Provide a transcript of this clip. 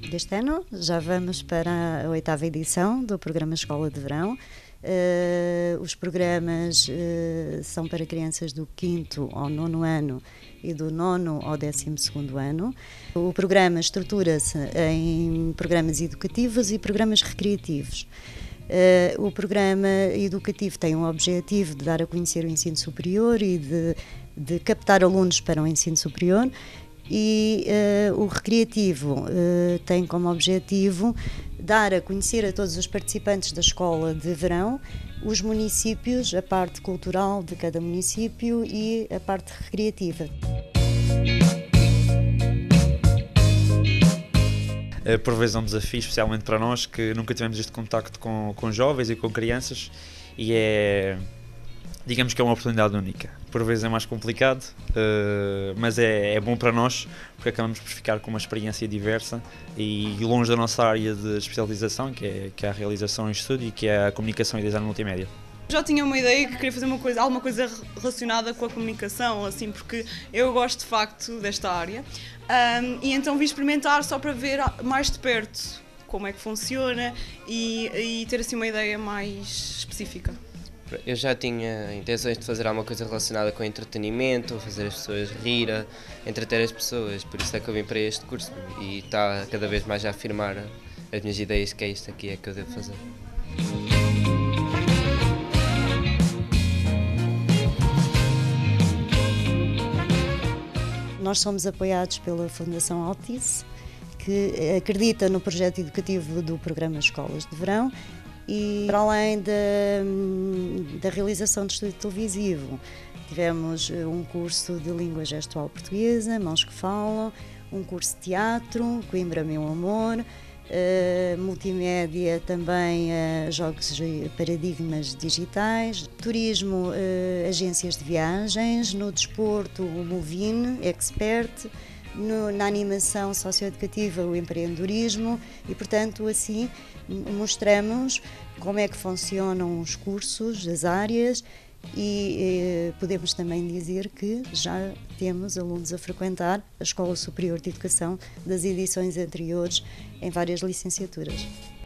deste ano. Já vamos para a 8ª edição do programa Escola de Verão. Os programas são para crianças do 5º ao 9º ano e do 9º ao 12º ano. O programa estrutura-se em programas educativos e programas recreativos. O programa educativo tem um objetivo de dar a conhecer o ensino superior e de captar alunos para o ensino superior, e o recreativo tem como objetivo dar a conhecer a todos os participantes da escola de verão os municípios, a parte cultural de cada município e a parte recreativa. Por vezes é um desafio, especialmente para nós que nunca tivemos este contacto com jovens e com crianças, e digamos que é uma oportunidade única. Por vezes é mais complicado, mas é bom para nós, porque acabamos por ficar com uma experiência diversa e longe da nossa área de especialização, que é a realização em estúdio e que é a comunicação e design multimédia. Já tinha uma ideia que queria fazer alguma coisa relacionada com a comunicação, assim, porque eu gosto de facto desta área, e então vim experimentar só para ver mais de perto como é que funciona e ter assim uma ideia mais específica. Eu já tinha intenções de fazer alguma coisa relacionada com entretenimento, fazer as pessoas rir, entreter as pessoas, por isso é que eu vim para este curso e está cada vez mais a afirmar as minhas ideias, que é isto aqui é que eu devo fazer. Nós somos apoiados pela Fundação Altice, que acredita no projeto educativo do programa Escolas de Verão, e para além da realização de estúdio televisivo, tivemos um curso de língua gestual portuguesa, Mãos que Falam, um curso de teatro, Coimbra Meu Amor, multimédia também, jogos e paradigmas digitais, turismo, agências de viagens, no desporto o Movin, Expert, na animação socioeducativa o empreendedorismo, e portanto assim mostramos como é que funcionam os cursos, as áreas, e podemos também dizer que já temos alunos a frequentar a Escola Superior de Educação das edições anteriores em várias licenciaturas.